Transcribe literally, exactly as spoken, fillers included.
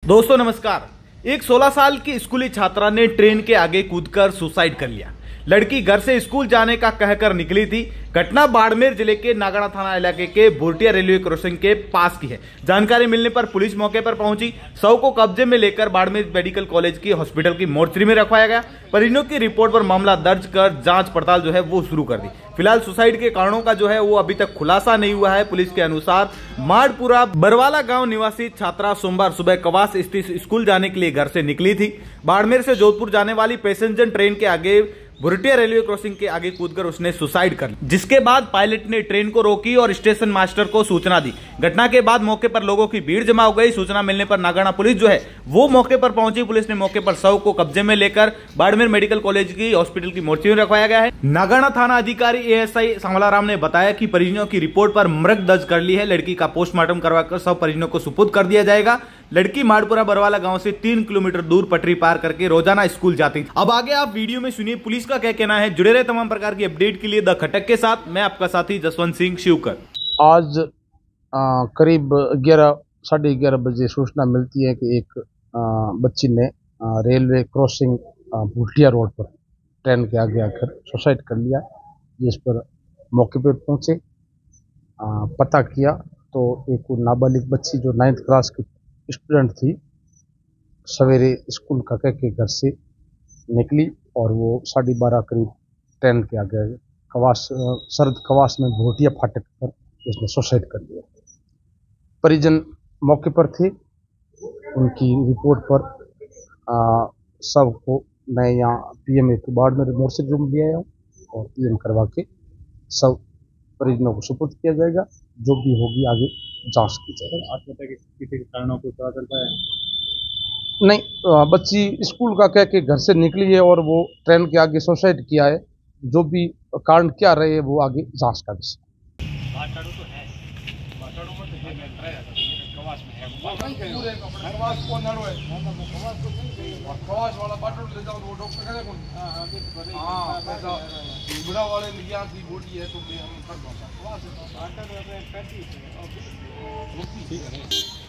दोस्तों नमस्कार। एक सोलह साल की स्कूली छात्रा ने ट्रेन के आगे कूदकर सुसाइड कर लिया। लड़की घर से स्कूल जाने का कहकर निकली थी। घटना बाड़मेर जिले के नागड़ा थाना इलाके के भूटिया रेलवे क्रॉसिंग के पास की है। जानकारी मिलने पर पुलिस मौके पर पहुंची। शव को कब्जे में लेकर बाड़मेर मेडिकल कॉलेज की हॉस्पिटल की मोर्चरी में रखवाया गया। परिजनों की रिपोर्ट पर मामला दर्ज कर जांच पड़ताल जो है वो शुरू कर दी। फिलहाल सुसाइड के कारणों का जो है वो अभी तक खुलासा नहीं हुआ है। पुलिस के अनुसार माड़पुरा बरवाला गांव निवासी छात्रा सोमवार सुबह कवास स्थित स्कूल जाने के लिए घर से निकली थी। बाड़मेर से जोधपुर जाने वाली पैसेंजर ट्रेन के आगे भुरटिया रेलवे क्रॉसिंग के आगे कूदकर उसने सुसाइड कर ली, जिसके बाद पायलट ने ट्रेन को रोकी और स्टेशन मास्टर को सूचना दी। घटना के बाद मौके पर लोगों की भीड़ जमा हो गई। सूचना मिलने पर नागड़ा पुलिस जो है वो मौके पर पहुंची। पुलिस ने मौके पर शव को कब्जे में लेकर बाड़मेर मेडिकल कॉलेज की हॉस्पिटल की मोर्चरी में रखवाया गया है। नागड़ा थाना अधिकारी एएसआई सांवलाराम ने बताया कि परिजनों की रिपोर्ट पर मृत दर्ज कर ली है। लड़की का पोस्टमार्टम करवाकर शव परिजनों को सुपुर्द कर दिया जाएगा। लड़की माड़पुरा बरवाला गांव से तीन किलोमीटर दूर पटरी पार करके रोजाना स्कूल जाती थी। अब आगे आप वीडियो में सुनिए पुलिस का क्या कहना है। जुड़े रहे तमाम प्रकार की अपडेट के लिए द खटक के साथ। मैं आपका साथी जसवंत सिंह शिवकर। आज आ, करीब ग्यारह साढ़े ग्यारह बजे सूचना मिलती है कि एक आ, बच्ची ने आ, रेलवे क्रॉसिंग भूटिया रोड पर ट्रेन के आगे आकर सुसाइड कर लिया। जिस पर मौके पर पहुंचे, आ, पता किया तो एक नाबालिग बच्ची जो नाइन्थ क्लास की स्टूडेंट थी, सवेरे स्कूल का कह के घर से निकली और वो साढ़े बारह करीब ट्रेन के आगे कवास सरद कवास में भोटिया फाटक पर उसने सुसाइड कर लिया। परिजन मौके पर थे। उनकी रिपोर्ट पर आ, सब को मैं यहाँ पीएम के बाड़मेर मोर्चरी रूम लिया हूँ और पीएम करवा के सब परिजनों को सुपुर्द किया जाएगा। जो भी होगी आगे जांच की जाएगी। आज पता है कि किसी के कारणों को पता चल पाया नहीं, बच्ची स्कूल का कह के घर से निकली है और वो ट्रेन के आगे सुसाइड किया है। जो भी कारण क्या रहे हैं वो आगे जांच का विषय। ठीक है।